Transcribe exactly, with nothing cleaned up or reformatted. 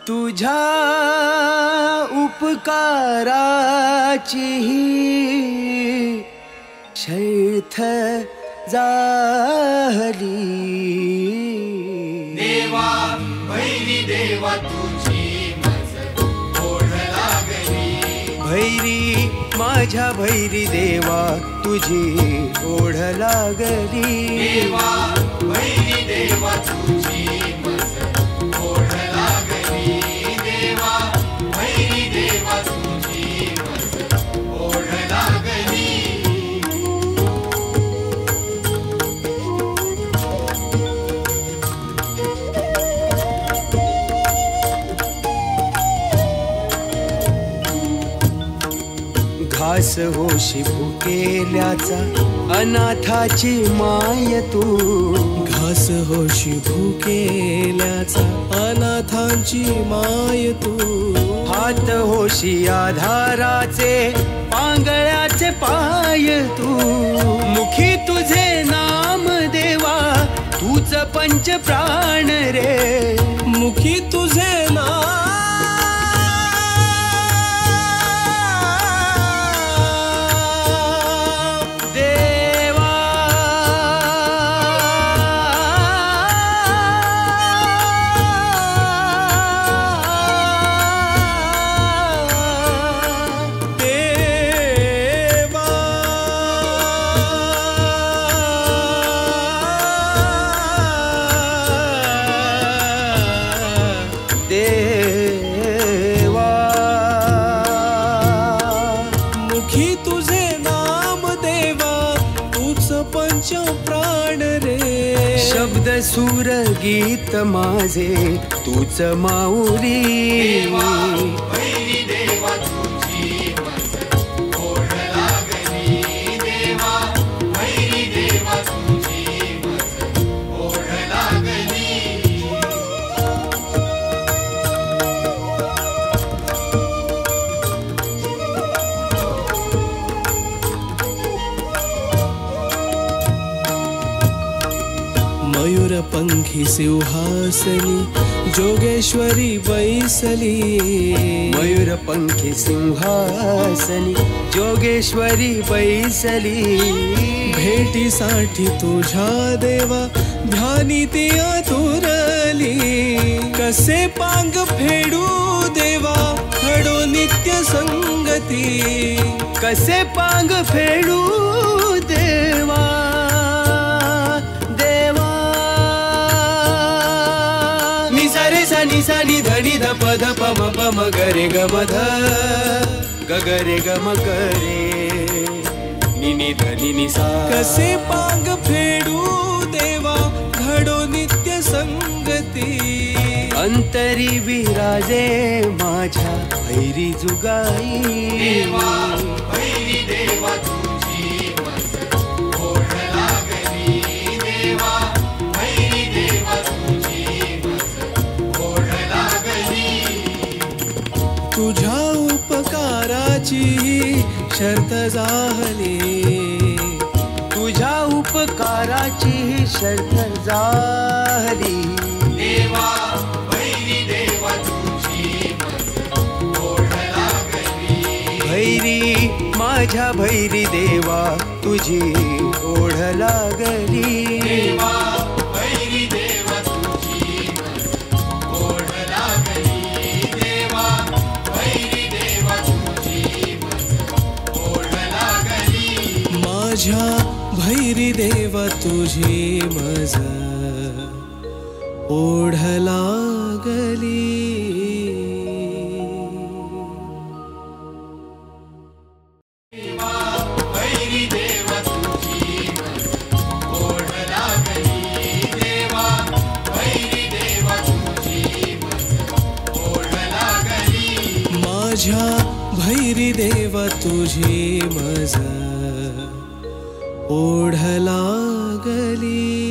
तुझ्या उपकाराची शैथ झाली देवा भैरी देवा तुझी मज ओढ लागली भैरी माझ्या भैरी देवा तुझी ओढ लागली देवा भैरी देवा तुझी मज ओढ लागली देवा भैरी देवा तुझी मज ओढ लागली घास होशी भुकेल्याचा अनाथाची माय तू घास होशी भुकेल्याचा अनाथांची माय तू हात होशी आधाराचे पांगळ्याचे पाय तू मुखी तुझे नाम देवा तूच पंच प्राण रे मुखी तुझे नाम सूर गीत माझे तूच माऊली देवा भैरी देवा तुझी मज ओढ लागली देवा भैरी देवा तुझी मज ओढ लागली मयूर पंखी सिंहासनी जोगेश्वरी बैसली मयूर पंखी सिंहासनी जोगेश्वरी बैसली भेटीसाठी तुझ्या देवा ध्यानी ती आतुरली कसे पांग फेडू देवा हडो नित्य संगती कसे पांग फेडू देवा निसा नि धनी ध प ध प म प म ग रे ग म ध ग ग रे ग म ग रे नि नि ध नि नि सा कसे पांग फेडू देवा घडो नित्य संगती अंतरी विराजे माझ्या भैरी जुगाई देवा भैरी देवा तुझी मज ओढ लागली देवा भैरी देवा तुझी तुझ्या उपकाराची शर्त झाली तुझ्या उपकाराची शर्त झाली देवा भैरी देवा तुझी मज ओढ लागली भैरी माझ्या भैरी देवा तुझी ओढ लागली देवा भैरी देवा तुझी मज ओढ लागली देवा भैरी देवा तुझी मज ओढ लागली माझ्या भैरी देवा तुझी मज ओढ लागली माझ्या भैरी देवा तुझी मज ओढ लागली